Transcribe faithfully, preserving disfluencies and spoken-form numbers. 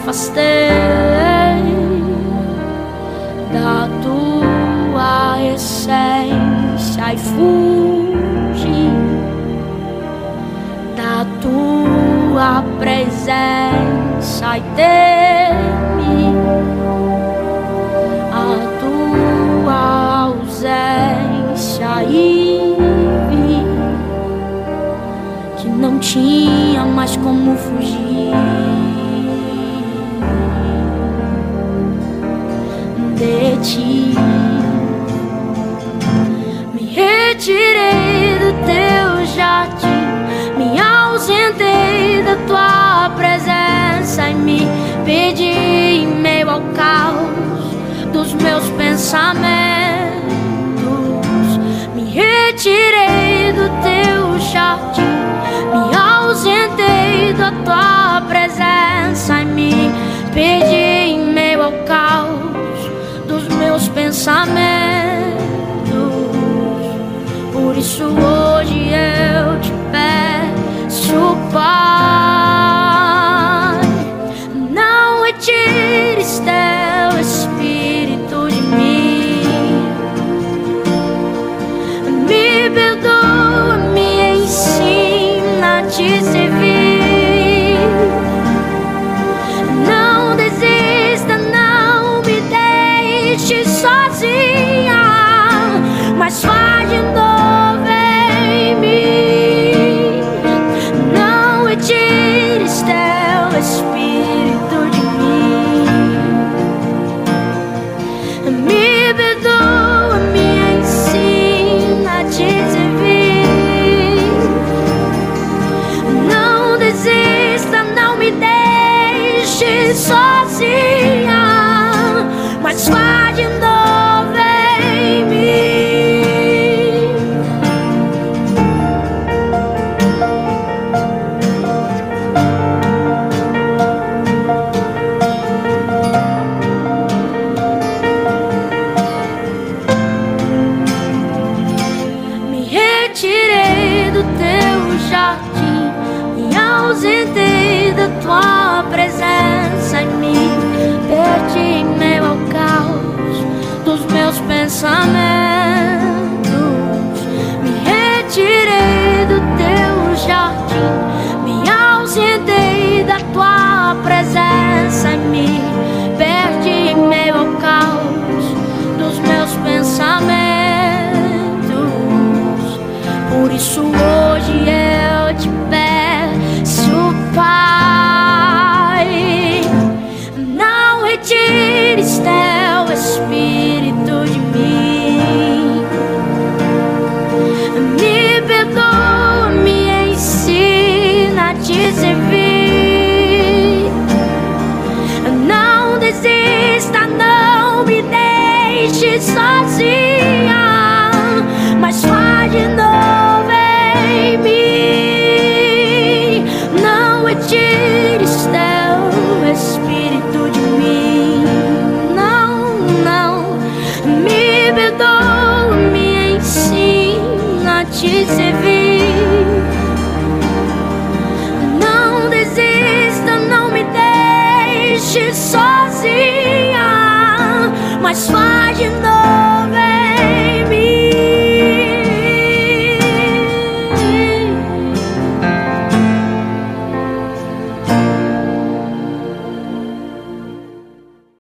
afastei da tua essência e fugi da tua presença e temi a tua ausência e vi que não tinha mais como fugir de ti. Me retirei do teu jardim, me ausentei da tua presença e me perdi em meio ao caos dos meus pensamentos. Me retirei do teu jardim, me ausentei da tua presença e me perdi em meio ao caos dos meus pensamentos. Por isso hoje eu te peço, Pai, não retires teu Espírito de mim. Me perdoa, me ensina a te servir. Não desista, não me deixe sozinha, mas faz de novo em mim. Não retires teu Espírito de mim. Me perdoa, me ensina a te servir. Não desista, não me deixe sozinha, mas faz de novo em mim. Me retirei do teu jardim, me ausentei da tua presença e me perdi em meio ao caos dos meus pensamentos. Me retirei do teu jardim, me ausentei da tua presença e me perdi em meio ao caos dos meus pensamentos. Por isso hoje eu te peço, Pai, não retires teu Espírito de mim. Me perdoa, me ensina a te servir. Não desista, não me deixe sozinha, mas faz de novo em mim. Não retires teu Espírito de mim. Não, não. Me perdoa, me ensina a te servir. Não desista, não me deixe sozinha, mas faz de novo